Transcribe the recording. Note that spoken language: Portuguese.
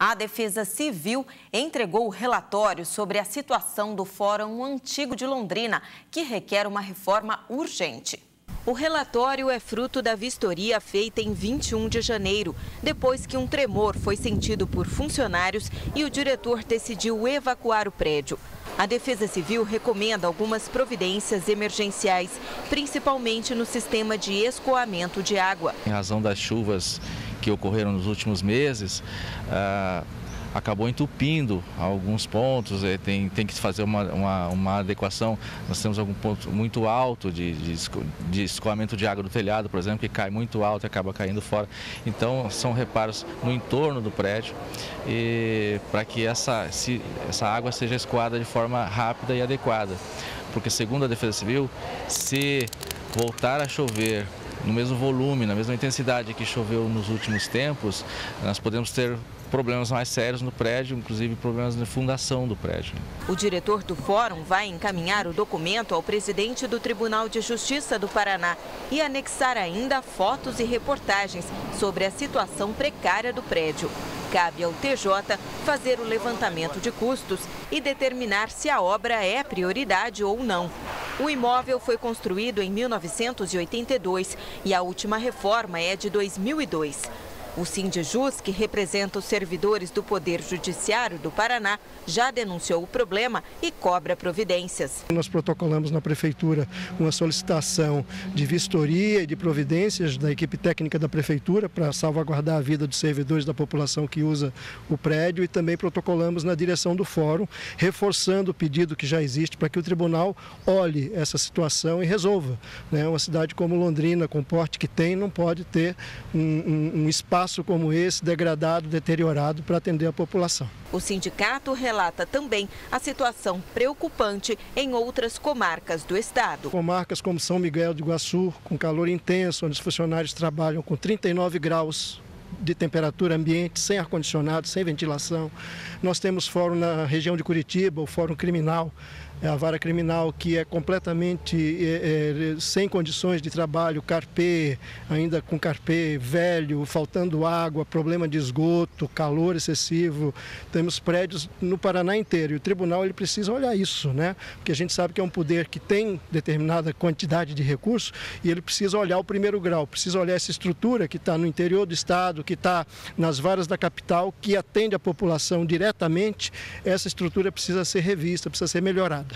A Defesa Civil entregou o relatório sobre a situação do Fórum Antigo de Londrina, que requer uma reforma urgente. O relatório é fruto da vistoria feita em 21 de janeiro, depois que um tremor foi sentido por funcionários e o diretor decidiu evacuar o prédio. A Defesa Civil recomenda algumas providências emergenciais, principalmente no sistema de escoamento de água. Em razão das chuvas que ocorreram nos últimos meses, acabou entupindo alguns pontos, tem que fazer uma adequação. Nós temos algum ponto muito alto de escoamento de água do telhado, por exemplo, que cai muito alto e acaba caindo fora. Então, são reparos no entorno do prédio para que essa água seja escoada de forma rápida e adequada. Porque, segundo a Defesa Civil, se voltar a chover no mesmo volume, na mesma intensidade que choveu nos últimos tempos, nós podemos ter problemas mais sérios no prédio, inclusive problemas na fundação do prédio. O diretor do Fórum vai encaminhar o documento ao presidente do Tribunal de Justiça do Paraná e anexar ainda fotos e reportagens sobre a situação precária do prédio. Cabe ao TJ fazer o levantamento de custos e determinar se a obra é prioridade ou não. O imóvel foi construído em 1982 e a última reforma é de 2002. O Sindijus, que representa os servidores do Poder Judiciário do Paraná, já denunciou o problema e cobra providências. Nós protocolamos na Prefeitura uma solicitação de vistoria e de providências da equipe técnica da Prefeitura para salvaguardar a vida dos servidores da população que usa o prédio, e também protocolamos na direção do Fórum, reforçando o pedido que já existe para que o Tribunal olhe essa situação e resolva. Uma cidade como Londrina, com o porte que tem, não pode ter um espaço como esse degradado, deteriorado para atender a população. O sindicato relata também a situação preocupante em outras comarcas do estado. Comarcas como São Miguel do Iguaçu, com calor intenso, onde os funcionários trabalham com 39 graus de temperatura ambiente, sem ar-condicionado, sem ventilação. Nós temos fórum na região de Curitiba, o Fórum Criminal, a vara criminal, que é completamente sem condições de trabalho, carpê, ainda com carpê velho, faltando água, problema de esgoto, calor excessivo. Temos prédios no Paraná inteiro e o tribunal ele precisa olhar isso, Porque a gente sabe que é um poder que tem determinada quantidade de recursos e ele precisa olhar o primeiro grau, precisa olhar essa estrutura que está no interior do estado, que está nas varas da capital, que atende a população diretamente. Essa estrutura precisa ser revista, precisa ser melhorada.